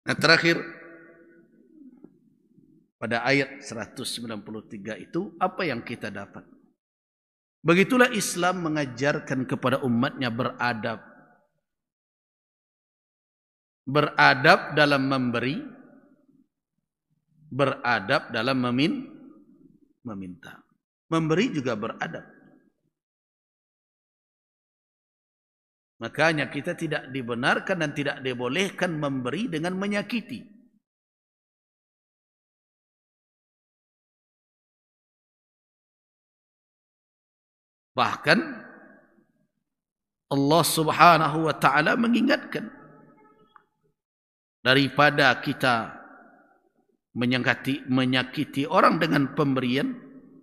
Nah, terakhir pada ayat 193 itu apa yang kita dapat? Begitulah Islam mengajarkan kepada umatnya beradab. Beradab dalam memberi, beradab dalam meminta. Memberi juga beradab. Makanya kita tidak dibenarkan dan tidak dibolehkan memberi dengan menyakiti. Bahkan Allah Subhanahu wa taala mengingatkan, daripada kita menyakiti orang dengan pemberian,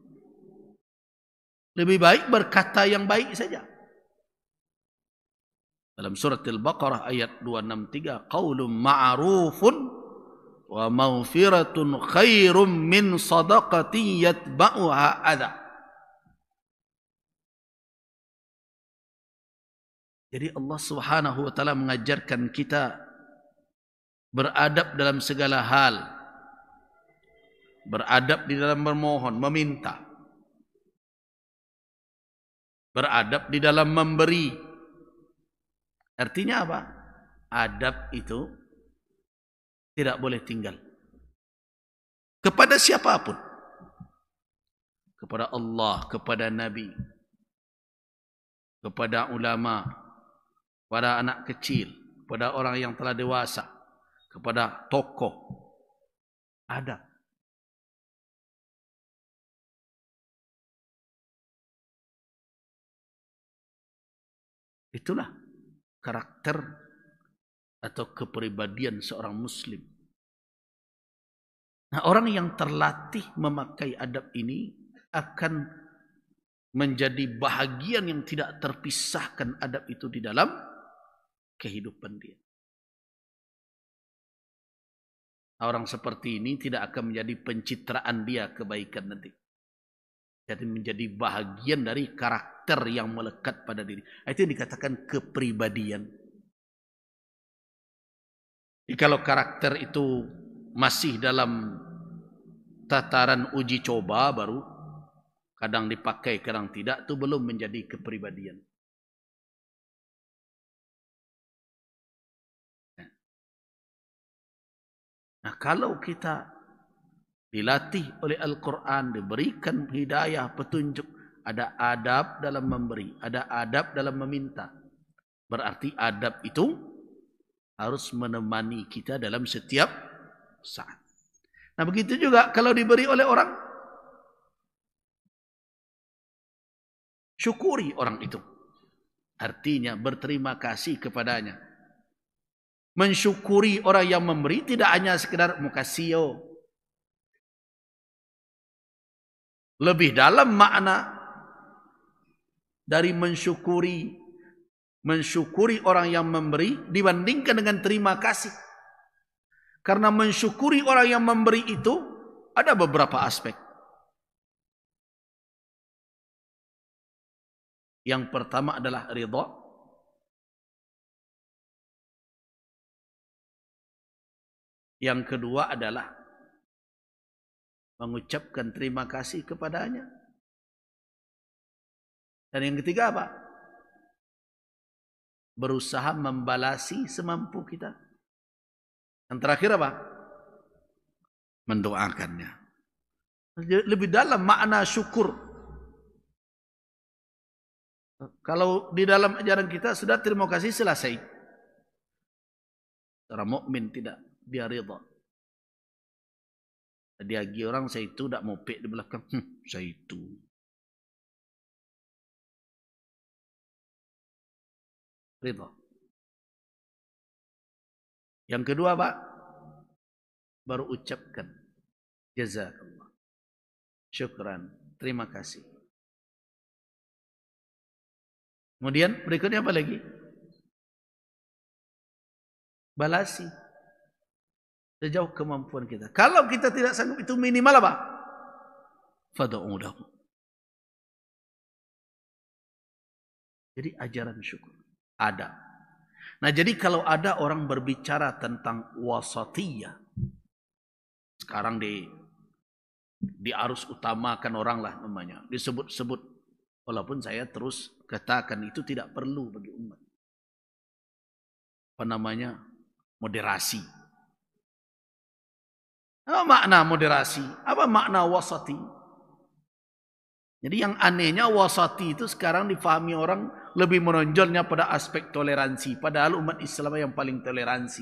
lebih baik berkata yang baik saja. Dalam surat Al-Baqarah ayat 263, qaulun ma'rufun wa maghfiratun khairum min sadaqatin yatba'uha adha. Jadi Allah Subhanahu wa taala mengajarkan kita beradab dalam segala hal. Beradab di dalam memohon, meminta. Beradab di dalam memberi. Artinya apa? Adab itu tidak boleh tinggal. Kepada siapapun. Kepada Allah, kepada Nabi, kepada ulama, kepada anak kecil, kepada orang yang telah dewasa, kepada tokoh. Adab. Itulah karakter atau kepribadian seorang muslim. Nah, orang yang terlatih memakai adab ini akan menjadi bahagian yang tidak terpisahkan adab itu di dalam kehidupan dia. Orang seperti ini tidak akan menjadi pencitraan dia kebaikan nanti. Jadi menjadi bahagian dari karakter yang melekat pada diri. Itu yang dikatakan kepribadian. Jadi kalau karakter itu masih dalam tataran uji coba, baru kadang dipakai, kadang tidak, itu belum menjadi kepribadian. Nah, kalau kita dilatih oleh Al-Quran, diberikan hidayah, petunjuk, ada adab dalam memberi, ada adab dalam meminta. Berarti adab itu harus menemani kita dalam setiap saat. Nah, begitu juga kalau diberi oleh orang, syukuri orang itu. Artinya berterima kasih kepadanya. Mensyukuri orang yang memberi tidak hanya sekedar mukasio. Lebih dalam makna dari mensyukuri orang yang memberi dibandingkan dengan terima kasih. Karena mensyukuri orang yang memberi itu ada beberapa aspek. Yang pertama adalah ridha. Yang kedua adalah mengucapkan terima kasih kepadanya. Dan yang ketiga apa? Berusaha membalasi semampu kita. Yang terakhir apa? Mendoakannya. Lebih dalam makna syukur. Kalau di dalam ajaran kita sudah terima kasih selesai. Orang mukmin tidak, dia ridha. Dia lagi orang saya itu tak mau pek di belakang. Saya itu. Ridha. Yang kedua Pak, baru ucapkan jazakallah, syukran, terima kasih. Kemudian berikutnya apa lagi? Balasi sejauh kemampuan kita. Kalau kita tidak sanggup, itu minimal apa? Fad'u lahu. Jadi ajaran syukur ada. Nah, jadi kalau ada orang berbicara tentang wasatiyah, sekarang di arus utamakan orang lah namanya, disebut-sebut, walaupun saya terus katakan itu tidak perlu bagi umat. Apa namanya? Moderasi. Apa makna moderasi? Apa makna wasati? Jadi yang anehnya wasati itu sekarang difahami orang lebih menonjolnya pada aspek toleransi. Padahal umat Islam yang paling toleransi.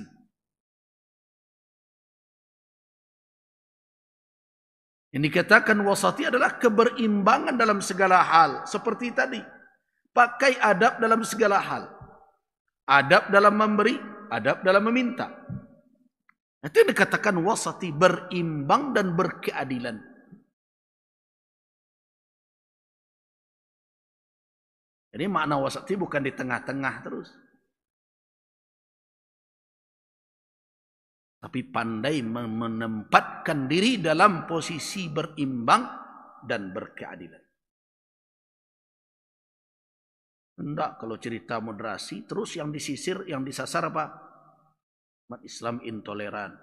Yang dikatakan wasati adalah keberimbangan dalam segala hal. Seperti tadi. Pakai adab dalam segala hal. Adab dalam memberi, adab dalam meminta. Itu yang dikatakan wasati, berimbang dan berkeadilan. Jadi makna wasati bukan di tengah-tengah terus. Tapi pandai menempatkan diri dalam posisi berimbang dan berkeadilan. Hendak kalau cerita moderasi, terus yang disisir, yang disasar apa? Umat Islam intoleran.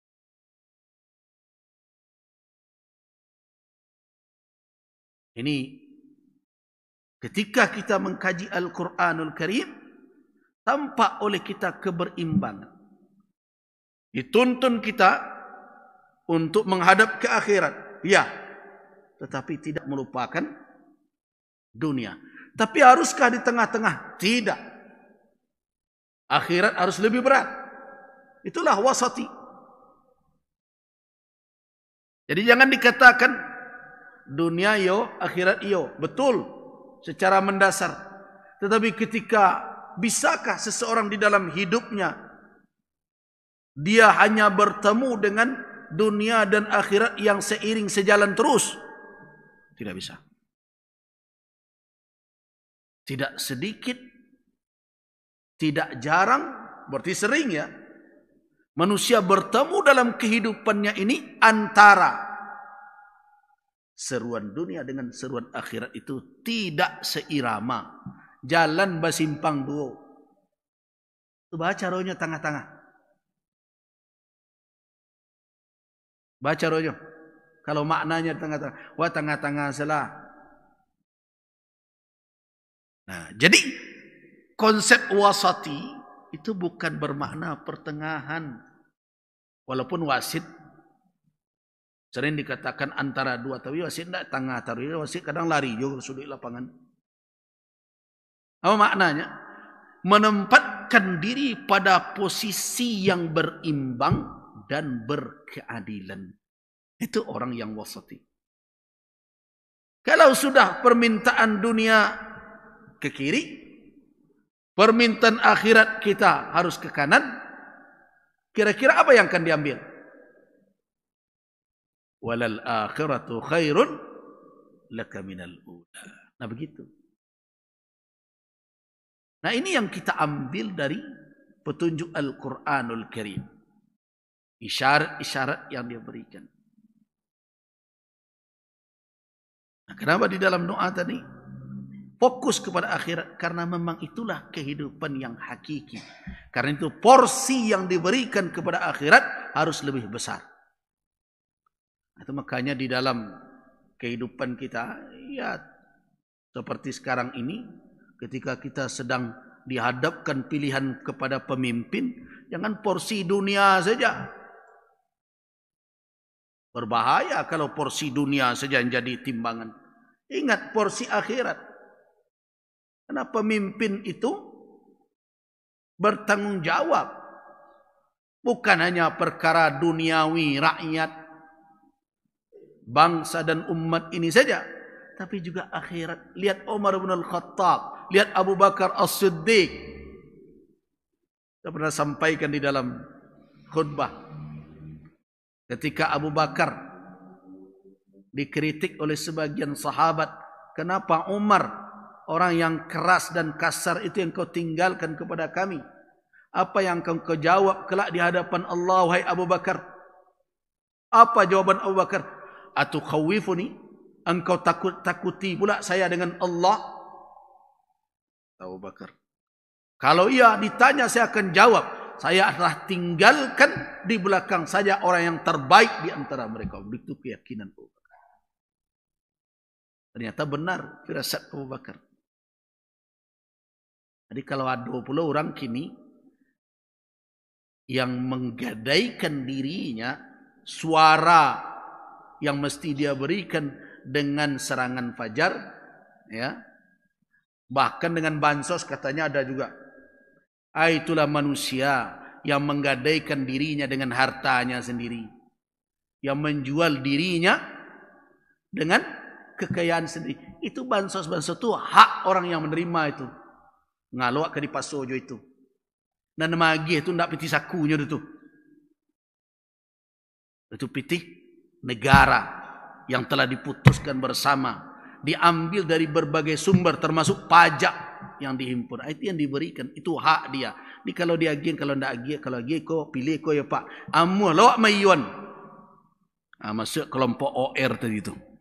Ini ketika kita mengkaji Al-Quranul Karim, tampak oleh kita keberimbangan. Dituntun kita untuk menghadap ke akhirat. Ya, tetapi tidak melupakan dunia. Tapi haruskah di tengah-tengah? Tidak. Akhirat harus lebih berat. Itulah wasati. Jadi jangan dikatakan dunia yo, akhirat yo. Betul, secara mendasar. Tetapi ketika bisakah seseorang di dalam hidupnya dia hanya bertemu dengan dunia dan akhirat yang seiring sejalan terus? Tidak bisa. Tidak sedikit, tidak jarang, berarti sering ya. Manusia bertemu dalam kehidupannya ini antara seruan dunia dengan seruan akhirat itu tidak seirama. Jalan basimpang duo. Baca rohnya tengah-tengah. Baca rohnya. Kalau maknanya tengah-tengah. Wah tengah-tengah salah. Nah, jadi konsep wasati itu bukan bermakna pertengahan. Walaupun wasit sering dikatakan antara dua, tapi wasit tidak tengah, tapi wasit kadang lari juga sudut lapangan. Apa maknanya? Menempatkan diri pada posisi yang berimbang dan berkeadilan. Itu orang yang wasati. Kalau sudah permintaan dunia ke kiri, permintaan akhirat kita harus ke kanan, kira-kira apa yang akan diambil? Walal akhiratu khairun laka minal ula. Nah begitu. Nah ini yang kita ambil dari petunjuk Al-Quranul Karim. Isyarat-isyarat yang dia berikan. Nah, kenapa di dalam doa tadi fokus kepada akhirat? Karena memang itulah kehidupan yang hakiki. Karena itu porsi yang diberikan kepada akhirat harus lebih besar. Itu makanya di dalam kehidupan kita, ya seperti sekarang ini, ketika kita sedang dihadapkan pilihan kepada pemimpin, jangan porsi dunia saja. Berbahaya kalau porsi dunia saja yang jadi timbangan. Ingat porsi akhirat. Karena pemimpin itu bertanggung jawab. Bukan hanya perkara duniawi rakyat, bangsa dan umat ini saja. Tapi juga akhirat. Lihat Umar bin Al-Khattab. Lihat Abu Bakar As-Siddiq. Saya pernah sampaikan di dalam khutbah. Ketika Abu Bakar dikritik oleh sebagian sahabat. Kenapa Umar, orang yang keras dan kasar itu yang kau tinggalkan kepada kami? Apa yang kau jawab kelak di hadapan Allah, wahai Abu Bakar? Apa jawaban Abu Bakar? Atukhawifuni? Engkau takuti pula saya dengan Allah? Abu Bakar, Kalau ia ditanya saya akan jawab. Saya adalah tinggalkan di belakang saja orang yang terbaik di antara mereka. Itu keyakinan Abu Bakar. Ternyata benar firasat Abu Bakar. Jadi kalau ada 20 orang kini yang menggadaikan dirinya, suara yang mesti dia berikan dengan serangan fajar, ya, bahkan dengan bansos katanya ada juga. Itulah manusia yang menggadaikan dirinya dengan hartanya sendiri, yang menjual dirinya dengan kekayaan sendiri. Itu bansos-bansos itu hak orang yang menerima itu. Ngalok ke di pasojo itu. Dan magih itu ndak piti sakunya itu. Itu piti negara yang telah diputuskan bersama, diambil dari berbagai sumber termasuk pajak yang dihimpun. Itu yang diberikan, itu hak dia. Ini kalau dia agih, kalau ndak agih, kalau agih ko pilih ko ya Pak. Amu lawak mayuan. Masuk kelompok OR tadi itu.